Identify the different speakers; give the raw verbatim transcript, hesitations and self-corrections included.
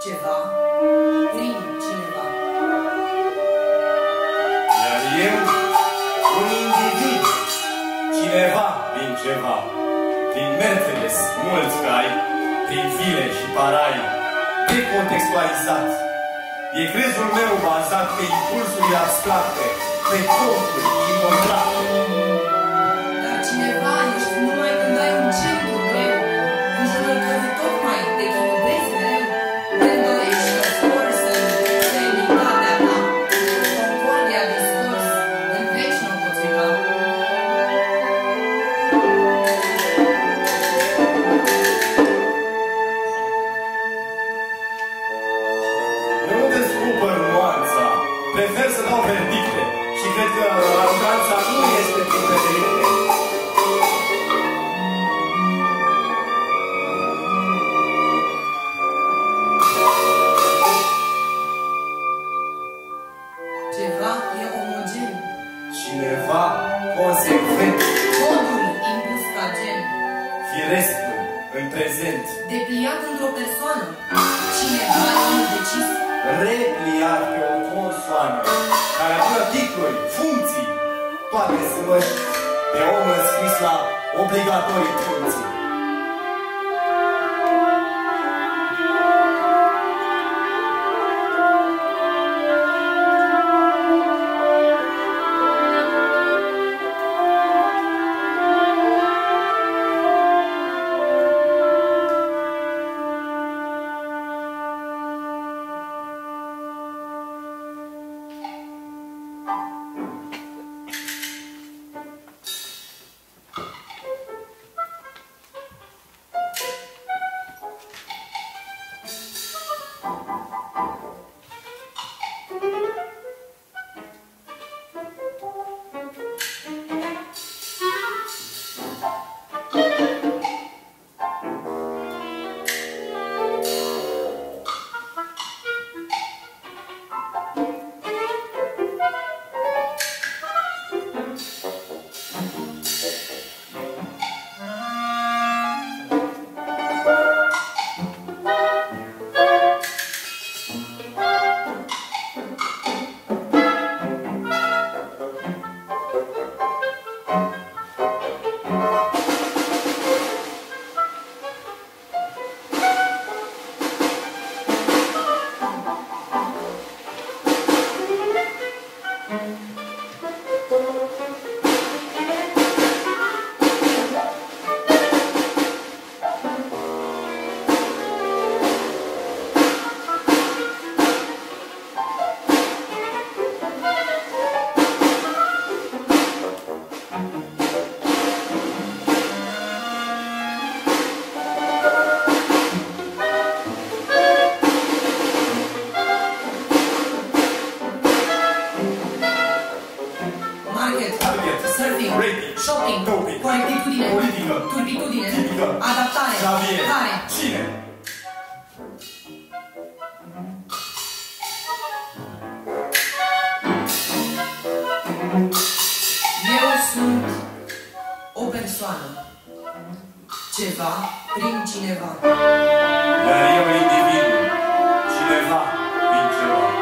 Speaker 1: Ceva prin cineva.
Speaker 2: Iar eu, un individ, cineva din ceva, prin Mercedes, mulți cai, prin vile și parai, decontextualizat. E crezul meu bazat pe impulsuri abstracte, pe conturi și contracte.
Speaker 1: Dar cineva ești numai când ai un centru greu, în jurul cărui tocmai te echilibrezi mereu, când dorești să spori serenitatea ta, concordia de scors, în veci nu o poți uita.
Speaker 2: Eu nu descoper nuanța, prefer să dau verdicte și cred că aroganța nu este printre delicte.
Speaker 1: Ceva e omogen.
Speaker 2: Cineva consecvent,
Speaker 1: Codul impus ca gen,
Speaker 2: firesc în prezent,
Speaker 1: depliat într-o persoană. Cineva e decis.
Speaker 2: repliat pe o consoană, care adună titluri, funcții, toate sămăși de om înscris la obligatorii funcții.
Speaker 1: Ceva prin cineva.
Speaker 2: Iar eu individul, cineva prin ceva.